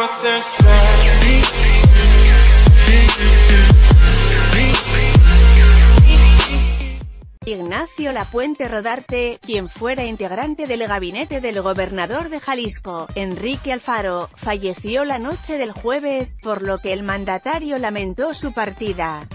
Ignacio Lapuente Rodarte, quien fuera integrante del gabinete del gobernador de Jalisco, Enrique Alfaro, falleció la noche del jueves, por lo que el mandatario lamentó su partida.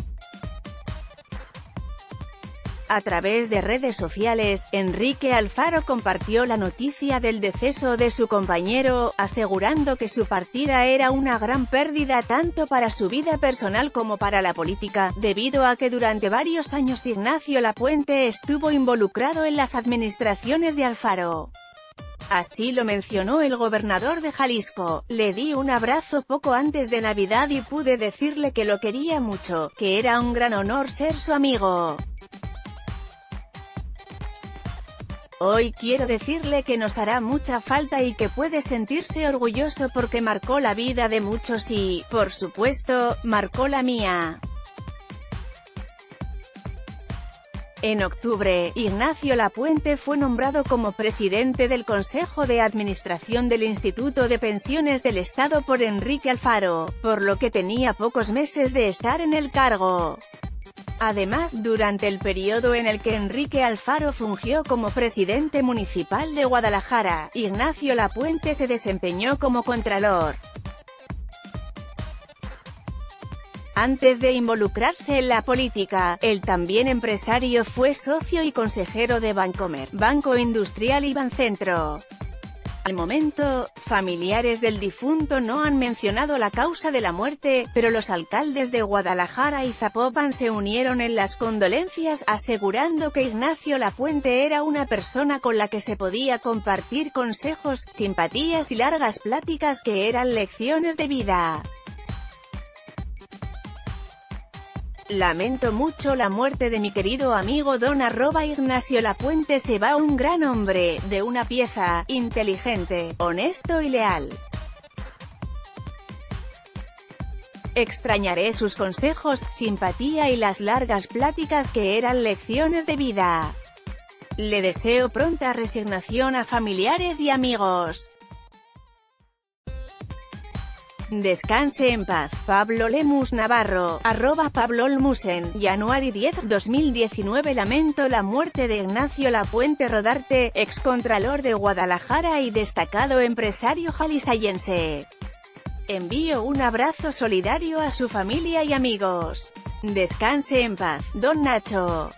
A través de redes sociales, Enrique Alfaro compartió la noticia del deceso de su compañero, asegurando que su partida era una gran pérdida tanto para su vida personal como para la política, debido a que durante varios años Ignacio Lapuente estuvo involucrado en las administraciones de Alfaro. Así lo mencionó el gobernador de Jalisco: le di un abrazo poco antes de Navidad y pude decirle que lo quería mucho, que era un gran honor ser su amigo. Hoy quiero decirle que nos hará mucha falta y que puede sentirse orgulloso porque marcó la vida de muchos y, por supuesto, marcó la mía. En octubre, Ignacio Lapuente fue nombrado como presidente del Consejo de Administración del Instituto de Pensiones del Estado por Enrique Alfaro, por lo que tenía pocos meses de estar en el cargo. Además, durante el periodo en el que Enrique Alfaro fungió como presidente municipal de Guadalajara, Ignacio Lapuente se desempeñó como contralor. Antes de involucrarse en la política, el también empresario fue socio y consejero de Bancomer, Banco Industrial y Bancentro. Al momento, familiares del difunto no han mencionado la causa de la muerte, pero los alcaldes de Guadalajara y Zapopan se unieron en las condolencias, asegurando que Ignacio Lapuente era una persona con la que se podía compartir consejos, simpatías y largas pláticas que eran lecciones de vida. Lamento mucho la muerte de mi querido amigo don @Ignacio Lapuente. Se va un gran hombre, de una pieza, inteligente, honesto y leal. Extrañaré sus consejos, simpatía y las largas pláticas que eran lecciones de vida. Le deseo pronta resignación a familiares y amigos. Descanse en paz. Pablo Lemus Navarro, @PabloLmusen, Januari 10, 2019. Lamento la muerte de Ignacio Lapuente Rodarte, excontralor de Guadalajara y destacado empresario jalisciense. Envío un abrazo solidario a su familia y amigos. Descanse en paz, don Nacho.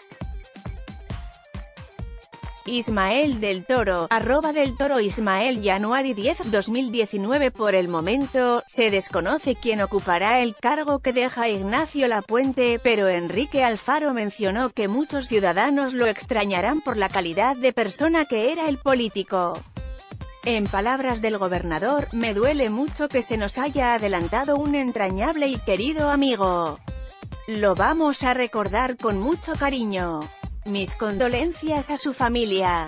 Ismael del Toro, @deltoro Ismael, Januari 10, 2019. Por el momento, se desconoce quién ocupará el cargo que deja Ignacio Lapuente, pero Enrique Alfaro mencionó que muchos ciudadanos lo extrañarán por la calidad de persona que era el político. En palabras del gobernador: me duele mucho que se nos haya adelantado un entrañable y querido amigo. Lo vamos a recordar con mucho cariño. Mis condolencias a su familia.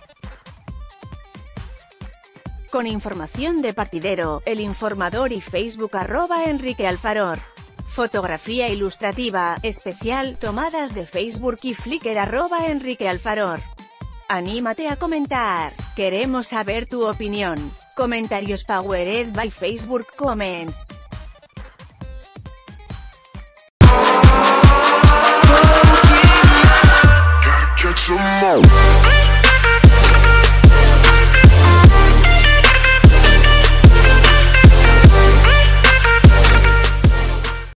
Con información de Partidero, El Informador y Facebook @Enrique Alfaro. Fotografía ilustrativa, especial, tomadas de Facebook y Flickr @Enrique Alfaro. Anímate a comentar. Queremos saber tu opinión. Comentarios powered by Facebook Comments.